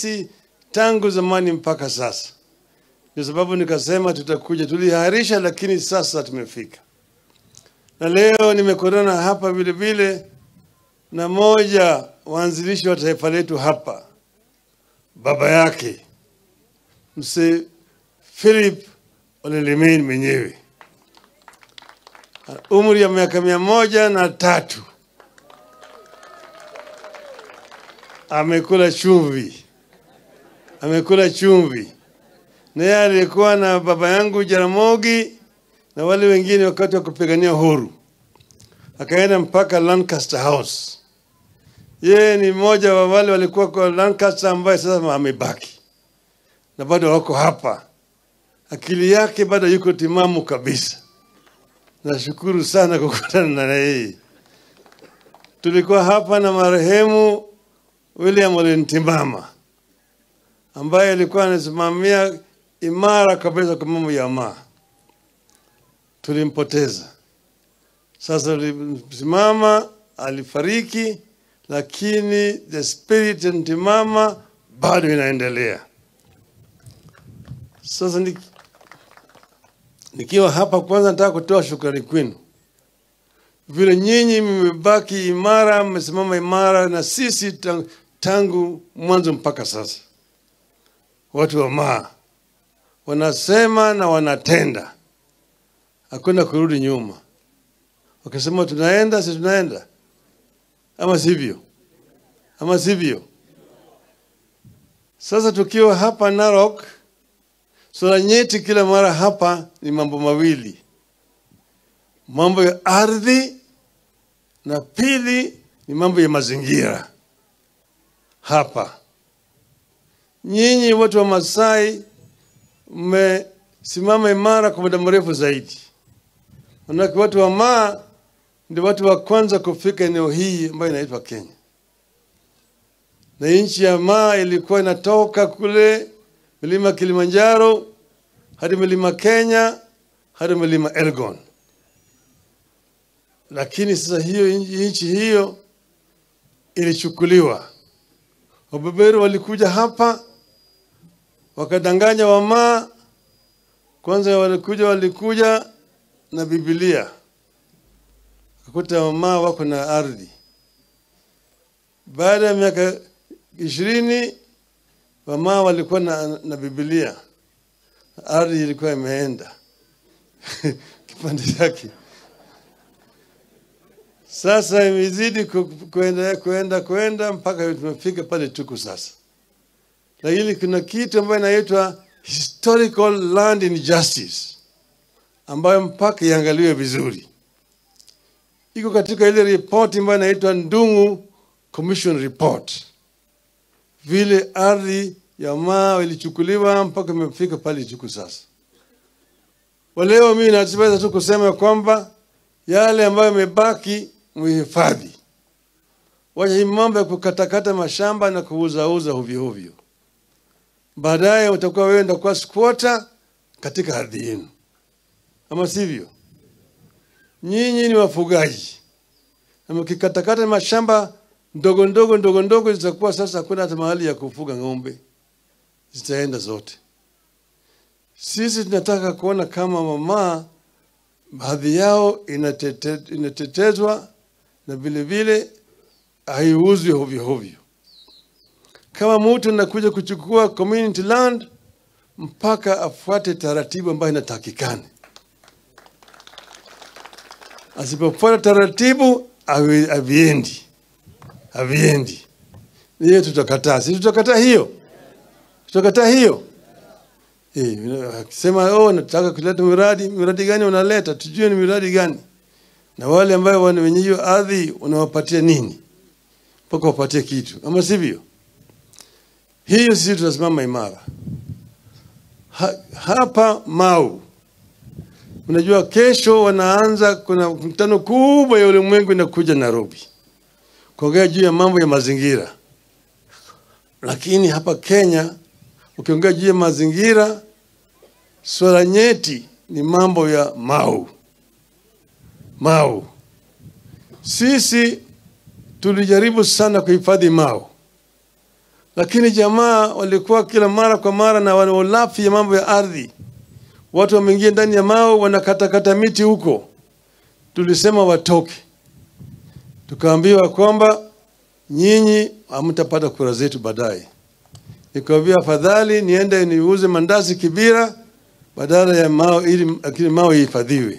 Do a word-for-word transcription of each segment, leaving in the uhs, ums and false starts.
sisi tangu zamani mpaka sasa. Kwa sababu nikasema tutakuja, tuliharisha lakini sasa tumefika. Na leo nimekutana hapa vile vile na moja waanzilishi wa taifa letu hapa, baba yake Mzee Philip Ole Lemein mwenyewe, umri ya miaka mia moja na tatu. Amekula chumvi, amekula chumvi. Na yeye alikuwa na baba yangu Jaramogi na wale wengine wakati wa kupigania uhuru. Akaenda mpaka Lancaster House. Yeye ni mmoja wa wale walikuwa kwa Lancaster ambaye sasa amebaki. Na bado wako hapa. Akili yake bado yuko timamu kabisa. Nashukuru sana kukutana na yeye. Tulikuwa hapa na marehemu William Ole Ntimama ambaye alikuwa anasimamia imara kabisa kwa mambo ya maa. Tulimpoteza. Sasa Ntimama alifariki, lakini the spirit ya Ntimama bado inaendelea. Sasa ni, nikiwa hapa kwanza nataka kutoa shukrani kwenu. Vile nyinyi mmebaki imara, mmesimama imara na sisi tangu mwanzo mpaka sasa. Watu wa maa wanasema na wanatenda. Hakuna kurudi nyuma. Wakisema tunaenda, sisi tunaenda. Ama sivyo? Ama sivyo? Sasa tukiwa hapa Narok, swala nyeti kila mara hapa ni mambo mawili. Mambo ya ardhi na pili ni mambo ya mazingira. Hapa nyinyi watu wa Masai mmesimama imara kwa muda mrefu zaidi. Manake watu wa Maa ndio watu wa kwanza kufika eneo hii ambayo inaitwa Kenya. Na nchi ya Maa ilikuwa inatoka kule milima Kilimanjaro hadi milima Kenya hadi milima Elgon. Lakini sasa hiyo nchi hiyo ilichukuliwa. Wabeberu walikuja hapa wakadanganya wa Maa. Kwanza walikuja walikuja na Biblia. Wakakuta wa Maa wako na ardhi. Baada ya miaka ishirini wa Maa walikuwa na, na Biblia. Ardhi ilikuwa imeenda kipande chake. Sasa imezidi kuenda kuenda kuenda mpaka tumefika pale tuko sasa. Lakini kuna kitu ambayo inaitwa historical land injustice ambayo mpaka iangaliwe vizuri. Iko katika ile report ambayo inaitwa Ndung'u Commission Report. Vile ardhi ya Maa ilichukuliwa mpaka imefika pale tuko sasa. Waleo mimi nataka tu kusema kwamba yale ambayo yamebaki muhifadhi. Wacha hii mambo ya kukatakata mashamba na kuuza-uza hovyo hovyo. Baadaye utakuwa wewe ndio kwa squatter katika ardhi yenu. Ama sivyo? Nyinyi ni wafugaji. Na mkikatakata mashamba ndogo ndogo ndogo ndogo zitakuwa sasa hakuna hata mahali ya kufuga ng'ombe. Zitaenda zote. Sisi tunataka kuona kama mama baadhi yao inatete, inatetezwa na vile vile haiuzwi hovyo hovyo. Kama mtu anakuja kuchukua community land mpaka afuate taratibu ambayo inatakikana. Asipofuata taratibu haviendi. Haviendi. Hiyo tutakataa. Sisi tutakataa hiyo. Tutakataa hiyo. Eh, akisema oh nataka kuleta miradi, miradi gani unaleta? Tujue ni miradi gani. Na wale ambao wana wenye hiyo ardhi unawapatia nini? Mpaka wapatie kitu. Ama sivyo? Hiyo sisi tutasimama imara. Ha, hapa Mau. Unajua kesho wanaanza kuna mkutano kubwa ya ulimwengu inakuja Nairobi. Kuongea juu ya mambo ya mazingira. Lakini hapa Kenya ukiongea juu ya mazingira, swala nyeti ni mambo ya Mau. Mau. Sisi tulijaribu sana kuhifadhi Mau. Lakini jamaa walikuwa kila mara kwa mara na wanaolafi ya mambo ya ardhi. Watu wameingia ndani ya Mau wanakata kata miti huko. Tulisema watoke. Tukaambiwa kwamba nyinyi hamtapata kura zetu baadaye. Nikawaambia afadhali niende niuze mandazi Kibira badala ya Mau ili akili Mau ihifadhiwe.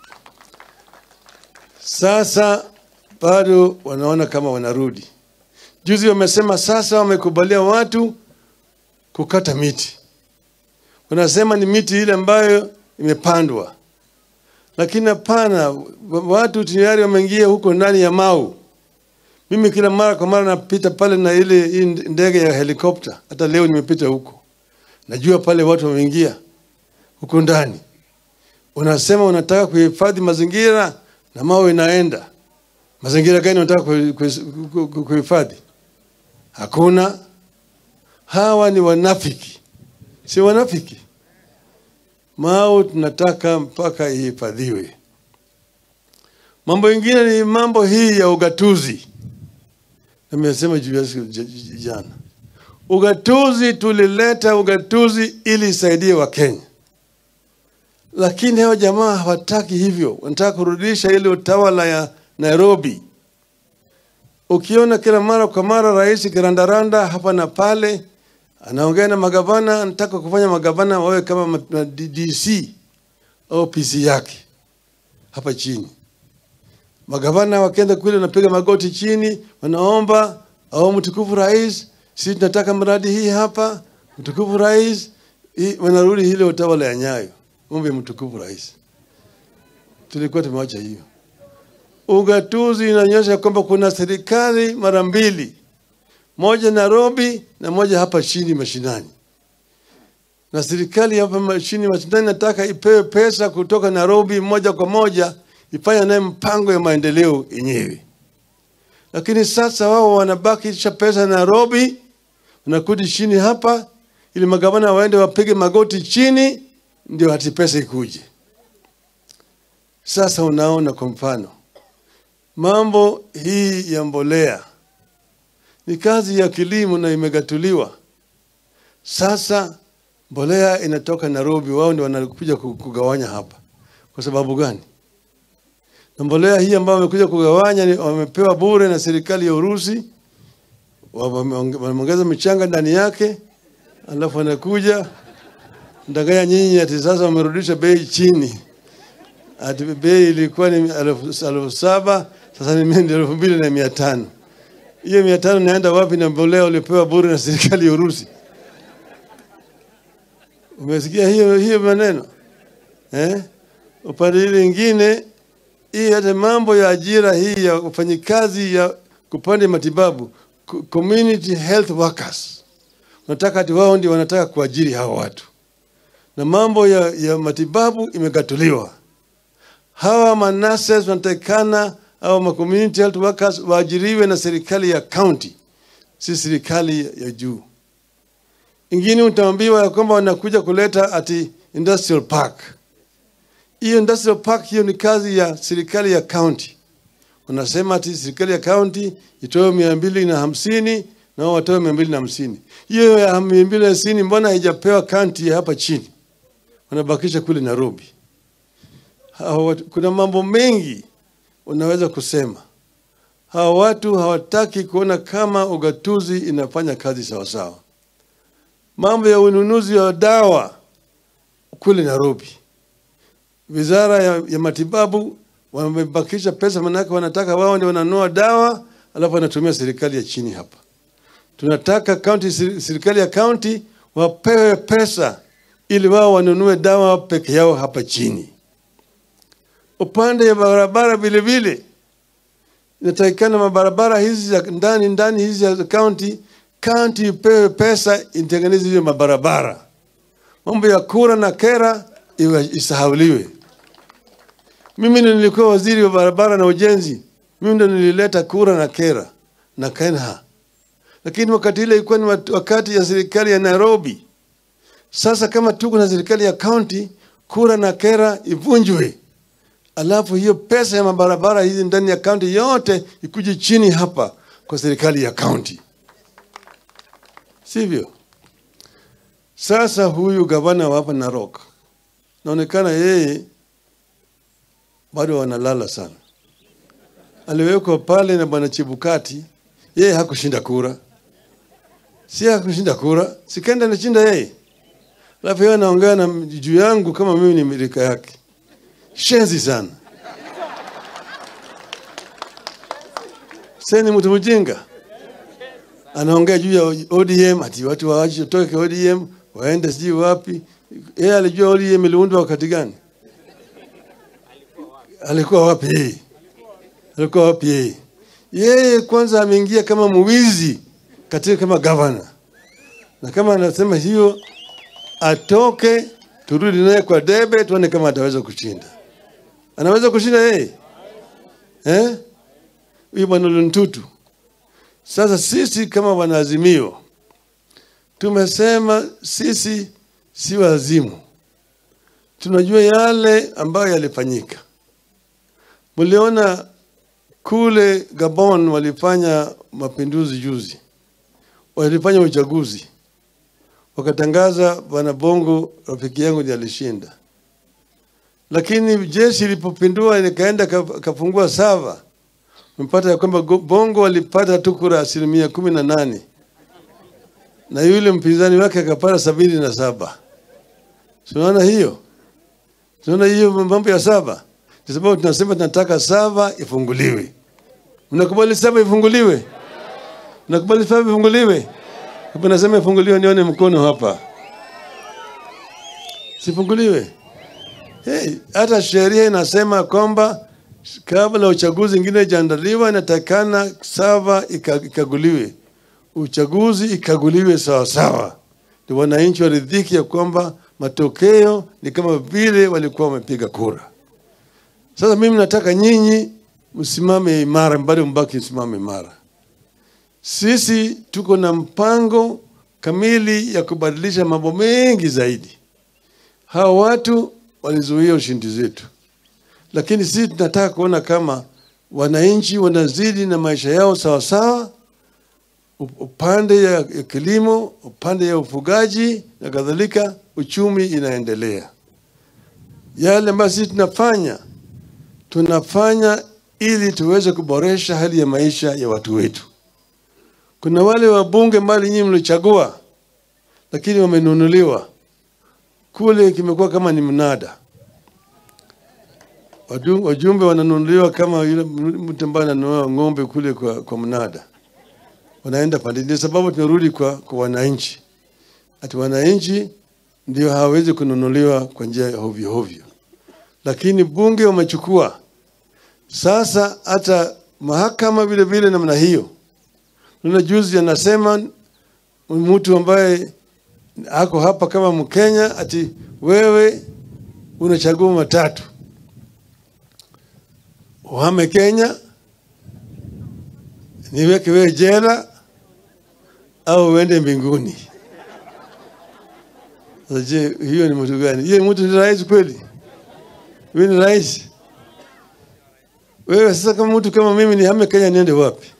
Sasa bado wanaona kama wanarudi. Juzi wamesema sasa wamekubalia watu kukata miti. Wanasema ni miti ile ambayo imepandwa. Lakini hapana, watu tayari wameingia huko ndani ya Mau. Mimi kila mara kwa mara napita pale na ile ndege ya helikopta. Hata leo nimepita huko. Najua pale watu wameingia huko ndani. Unasema unataka kuhifadhi mazingira na Mau inaenda. Mazingira gani unataka kuhifadhi? Hakuna. Hawa ni wanafiki. Si wanafiki. Mau tunataka mpaka ihifadhiwe. Mambo mengine ni mambo hii ya ugatuzi. Nimesema jana. Ugatuzi tulileta ugatuzi ili isaidie Wakenya. Lakini hao jamaa hawataki hivyo. Wanataka kurudisha ile utawala ya Nairobi. Ukiona kila mara kwa mara rais kirandaranda hapa na pale, anaongea na magavana, anataka kufanya magavana wawe kama D C au P C yake hapa chini. Magavana wakienda kule wanapiga magoti chini, wanaomba au mtukufu rais, sisi tunataka mradi hii hapa, mtukufu rais, wanarudi ile utawala ya Nyayo. Ombe mtukufu rais. Tulikuwa tumewacha hiyo. Ugatuzi inaonyesha kwamba kuna serikali mara mbili. Moja Nairobi na moja hapa chini mashinani. Na serikali hapa chini mashinani nataka ipewe pesa kutoka Nairobi moja kwa moja ifanye naye mpango ya maendeleo yenyewe. Lakini sasa wao wanabakisha pesa Nairobi, wanakuja chini hapa ili magavana waende wapige magoti chini ndio hati pesa ikuje. Sasa unaona kwa mfano mambo hii ya mbolea ni kazi ya kilimo na imegatuliwa. Sasa mbolea inatoka Nairobi, wao ndio wanakuja kugawanya hapa. Kwa sababu gani? Na mbolea hii ambayo wamekuja kugawanya wamepewa bure na serikali ya Urusi. Wameongeza michanga ndani yake, alafu wanakuja ndanganya nyinyi ati sasa wamerudisha bei chini. Ati bei ilikuwa ni elfu saba, sasa ni elfu mbili na mia tano. Hiyo mia tano naenda wapi na mbolea ulipewa bure na serikali ya Urusi? Umesikia hiyo hiyo maneno? Eh? Upande ile nyingine hii hata mambo ya ajira hii ya ufanyikazi ya kupanda matibabu, community health workers. Wanataka ati wao ndio wanataka kuajiri hao watu. Na mambo ya, ya matibabu imegatuliwa. Hawa manases wanatakana au ma community health workers waajiriwe na serikali ya county, si serikali ya juu. Ingine utaambiwa ya kwamba wanakuja kuleta ati industrial park. Hiyo industrial park hiyo ni kazi ya serikali ya county. Wanasema ati serikali ya county itoe mia mbili na hamsini na wao watoe mia mbili na hamsini. Hiyo ya mia mbili na hamsini mbona haijapewa county hapa chini? Wanabakisha kule Nairobi. Kuna mambo mengi unaweza kusema. Hawa watu hawataki kuona kama ugatuzi inafanya kazi sawa sawa. Mambo ya ununuzi wa dawa kule Nairobi. Wizara ya, ya matibabu wamebakisha pesa, manake wanataka wao ndio wananunua dawa alafu wanatumia serikali ya chini hapa. Tunataka county, serikali ya county wapewe pesa ili wao wanunue dawa peke yao hapa chini. Upande ya barabara vile vile inatakikana mabarabara hizi za ndani ndani hizi ya county county ipewe pesa itengeneze hizo mabarabara. Mambo ya kura na kera isahauliwe. Mimi nilikuwa waziri wa barabara na ujenzi. Mimi ndo nilileta kura na kera na Kenha. Lakini wakati ile ilikuwa ni wakati ya serikali ya Nairobi. Sasa kama tuko na serikali ya county, kura na kera ivunjwe. Alafu hiyo pesa ya mabarabara hizi ndani ya county yote ikuje chini hapa kwa serikali ya county. sivyo? Sasa huyu gavana wa hapa Narok, naonekana yeye bado wanalala sana. Aliwekwa pale na bwana Chebukati, yeye hakushinda kura. Si hakushinda kura, sikenda anashinda yeye. Alafu yeye anaongea na juu yangu kama mimi ni mirika yake. Shenzi sana. Sasa ni mtu mjinga. Anaongea juu ya O D M, ati watu waache toke O D M, waende sijui wapi. Yeye alijua O D M iliundwa wakati gani? Alikuwa wapi yeye? Alikuwa wapi yeye? Yeye kwanza ameingia kama mwizi katika kama governor. Na kama anasema hiyo atoke, turudi naye kwa debe tuone kama ataweza kushinda. Anaweza kushinda yeye? Eh? Huyu bwana Luntutu. Sasa sisi kama wanaazimio tumesema sisi si wazimu. Tunajua yale ambayo yalifanyika. Mliona kule Gabon walifanya mapinduzi juzi. Walifanya uchaguzi. Wakatangaza bwana Bongo rafiki yangu ndiye alishinda. Lakini jeshi lilipopindua likaenda kafungua sava. Mpata ya kwamba Bongo walipata tu kura asilimia kumi na nane. Na yule mpinzani wake akapata sabini na saba. Tunaona hiyo? Tunaona hiyo mambo ya sava? Kwa sababu tunasema tunataka sava ifunguliwe. Mnakubali sava ifunguliwe? Mnakubali sava ifunguliwe? Hapo nasema ifunguliwe, nione mkono hapa. Sifunguliwe. Hey, hata sheria inasema kwamba kabla uchaguzi ingine ijaandaliwa inatakana sava ikaguliwe. Uchaguzi ikaguliwe sawa sawa. Ndio wananchi waridhiki ya kwamba matokeo ni kama vile walikuwa wamepiga kura. Sasa mimi nataka nyinyi msimame imara, bado mbaki msimame imara. Sisi tuko na mpango kamili ya kubadilisha mambo mengi zaidi. Hawa watu walizuia ushindi zetu. Lakini sisi tunataka kuona kama wananchi wanazidi na maisha yao sawa sawa, upande ya kilimo, upande ya ufugaji na kadhalika, uchumi inaendelea. Yale ambayo sisi tunafanya, tunafanya ili tuweze kuboresha hali ya maisha ya watu wetu. Kuna wale wabunge mbali nyinyi mlichagua, lakini wamenunuliwa. Kule kimekuwa kama ni mnada. Wajumbe wananunuliwa kama yule mtu ambaye ananunua ng'ombe kule kwa, kwa mnada. Wanaenda pande. Ndio sababu tunarudi kwa, kwa wananchi. Ati wananchi ndio hawezi kununuliwa kwa njia hovyo hovyo. Lakini bunge wamechukua. Sasa hata mahakama vile vile namna hiyo. Nuna juzi anasema mtu ambaye ako hapa kama Mkenya ati wewe unachagua matatu. Uhame Kenya, niweke wewe jela au uende mbinguni. Je, hiyo ni mtu gani? Yeye mtu ni rais kweli? Wewe ni rais? Wewe sasa kama mtu kama mimi nihame Kenya niende wapi?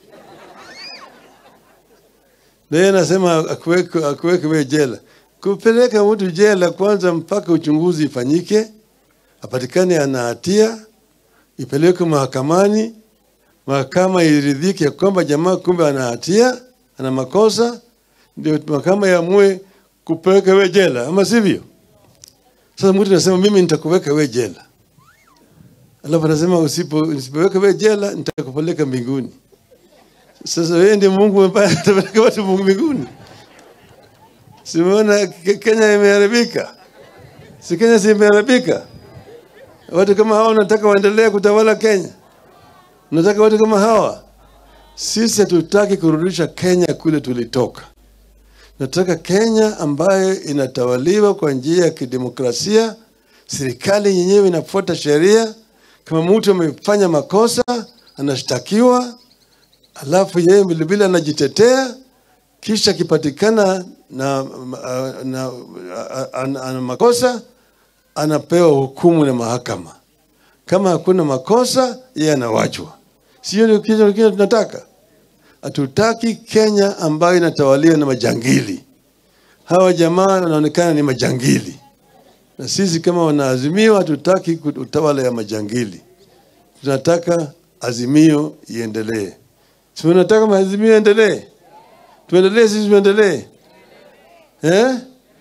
Yeye anasema akuweke akuweke wewe jela. Kupeleka mtu jela kwanza mpaka uchunguzi ifanyike, apatikane ana hatia, ipeleke mahakamani, mahakama iridhike kwamba jamaa kumbe ana hatia, ana makosa, ndio mahakama yaamue kupeleka wewe jela, ama sivyo? Sasa mtu anasema mimi nitakuweka wewe jela. Alafu anasema usipo usipoweka wewe jela nitakupeleka mbinguni. Sasa wewe ndiye Mungu ambaye atapeleka watu mbinguni. Simuona Kenya imeharibika. Si Kenya si imeharibika. Watu kama hawa wanataka waendelee kutawala Kenya. Nataka watu kama hawa. Sisi hatutaki kurudisha Kenya kule tulitoka. Nataka Kenya ambayo inatawaliwa kwa njia ya kidemokrasia, serikali yenyewe inafuata sheria. Kama mtu amefanya makosa, anashtakiwa, alafu yeye vile vile anajitetea, kisha kipatikana na, na, na, na, na makosa, anapewa hukumu na mahakama. Kama hakuna makosa, yeye anawachwa. Sio ni kitu kingine tunataka. Hatutaki Kenya ambayo inatawaliwa na majangili. Hawa jamaa wanaonekana ni majangili. Na sisi kama wanaazimio hatutaki utawala ya majangili. Tunataka azimio iendelee. Si tunataka maazimio iendelee? Tuendelee sisi tuendelee. Eh?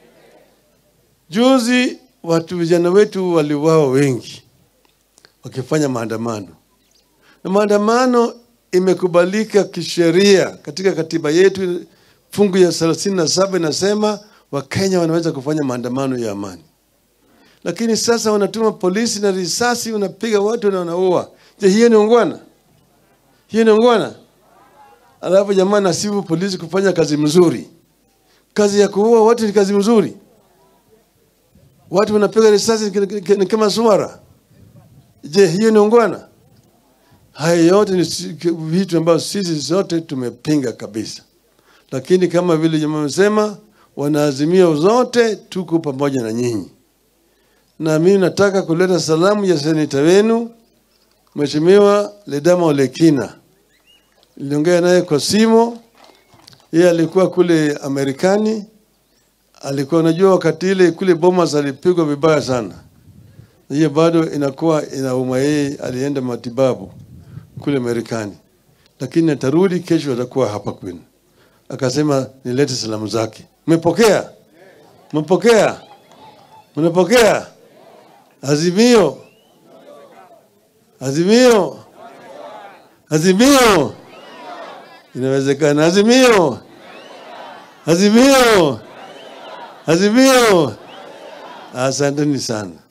Juzi watu vijana wetu waliuawa wengi wakifanya maandamano. Na maandamano imekubalika kisheria katika katiba yetu, fungu ya thelathini na saba inasema Wakenya wanaweza kufanya maandamano ya amani. Lakini sasa wanatuma polisi na risasi, wanapiga watu na wanaua. Je, hiyo ni ungwana? Hiyo ni ungwana? Alafu jamaa nasibu polisi kufanya kazi mzuri. Kazi ya kuua watu ni kazi mzuri. Watu wanapiga risasi ni kama swara. Je, hiyo ni ungwana? Haya yote ni vitu ambavyo sisi zote tumepinga kabisa. Lakini kama vile jamaa wamesema, wanaazimia zote tuko pamoja na nyinyi. Na mimi nataka kuleta salamu ya seneta wenu, Mheshimiwa Ledama Ole Kina. Niliongea naye kwa simu. Yeye alikuwa kule Amerikani. Alikuwa anajua wakati ile kule Bomas alipigwa vibaya sana. Hiyo bado inakuwa inauma yeye, alienda matibabu kule Amerikani. Lakini atarudi kesho, atakuwa hapa kwenu. Akasema nilete salamu zake. Mmepokea? Mmepokea? Mnapokea? Azimio. Azimio. Azimio. Inawezekana. Azimio. Azimio. Azimio. Asanteni sana.